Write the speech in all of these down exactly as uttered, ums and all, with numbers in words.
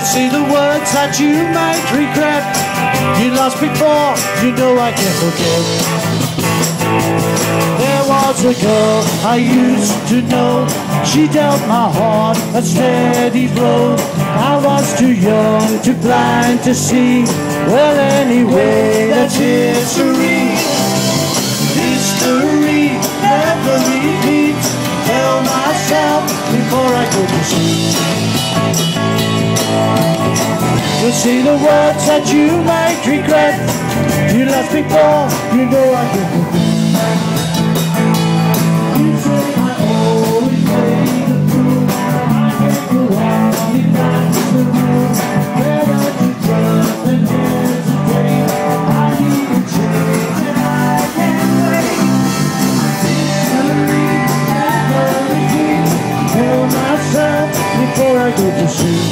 say the words that you might regret. You lost before, you know I can't forget. There was a girl I used to know. She dealt my heart a steady blow. I was too young, too blind to see. Well, anyway, that's history. History never repeats. Tell myself before I go to sleep. You'll say the words that you might regret. You lost before, you know I can forget. You say I always play the fool. I can't go on, if that's the rule. Better to trust than hesitate. I need a change and I can't wait. History never repeats. Tell myself before I go to sleep.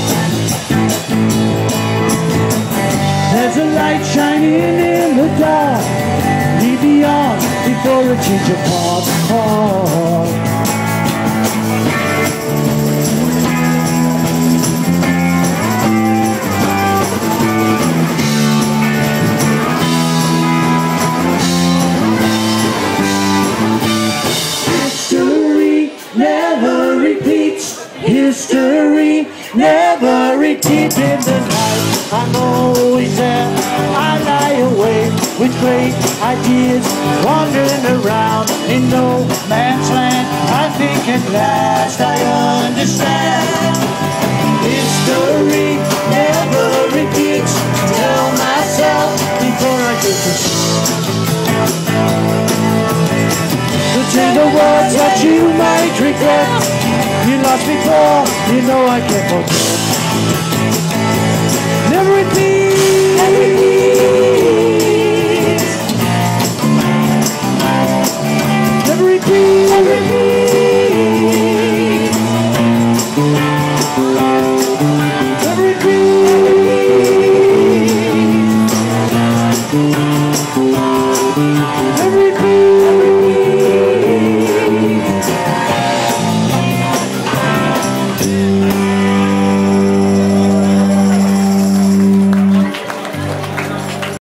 There's a light shining in the dark. Leave me on before a change of heart. heart. History never repeats. History never repeats. In the night I'm always there. I lie awake with great ideas, wandering around in no man's land. I think at last I understand. History never repeats. Tell myself before I get to sleep. Say the words that you might regret. You lost before, you know I can't forget.